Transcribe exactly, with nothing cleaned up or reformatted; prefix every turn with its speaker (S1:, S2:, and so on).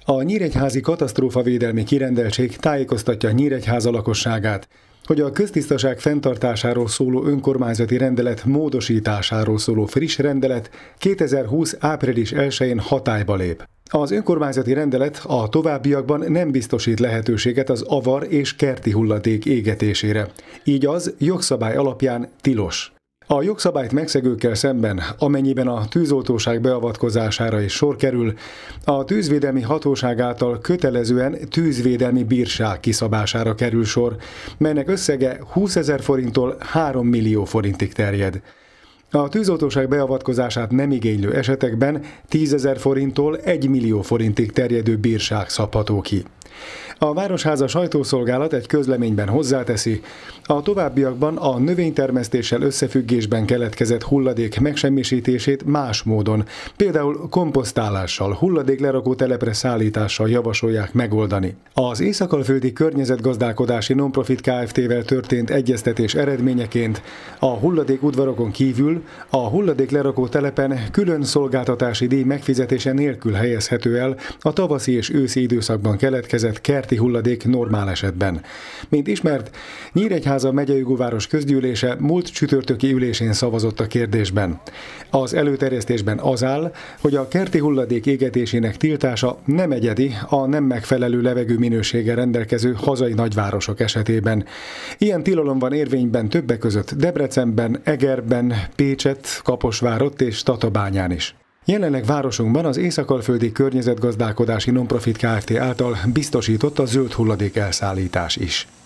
S1: A Nyíregyházi Katasztrófavédelmi Kirendeltség tájékoztatja Nyíregyháza lakosságát, hogy a köztisztaság fenntartásáról szóló önkormányzati rendelet módosításáról szóló friss rendelet kétezer-húsz április elsején hatályba lép. Az önkormányzati rendelet a továbbiakban nem biztosít lehetőséget az avar és kerti hulladék égetésére, így az jogszabály alapján tilos. A jogszabályt megszegőkkel szemben, amennyiben a tűzoltóság beavatkozására is sor kerül, a tűzvédelmi hatóság által kötelezően tűzvédelmi bírság kiszabására kerül sor, melynek összege húszezer forinttól három millió forintig terjed. A tűzoltóság beavatkozását nem igénylő esetekben tízezer forinttól egy millió forintig terjedő bírság szabható ki. A Városháza sajtószolgálat egy közleményben hozzáteszi, a továbbiakban a növénytermesztéssel összefüggésben keletkezett hulladék megsemmisítését más módon, például komposztálással, hulladéklerakó telepre szállítással javasolják megoldani. Az Észak-Alföldi Környezetgazdálkodási Nonprofit Kft-vel történt egyeztetés eredményeként a hulladékudvarokon kívül a hulladéklerakó telepen külön szolgáltatási díj megfizetése nélkül helyezhető el a tavaszi és őszi időszakban keletkezett kerti hulladék normál esetben. Mint ismert, Nyíregyháza megyei-város közgyűlése múlt csütörtöki ülésén szavazott a kérdésben. Az előterjesztésben az áll, hogy a kerti hulladék égetésének tiltása nem egyedi a nem megfelelő levegő minőséggel rendelkező hazai nagyvárosok esetében. Ilyen tilalom van érvényben többek között Debrecenben, Egerben, Pécsett, Kaposvárott és Tatabányán is. Jelenleg városunkban az Észak-Alföldi Környezetgazdálkodási Nonprofit Kft. Által biztosított a zöld hulladék elszállítás is.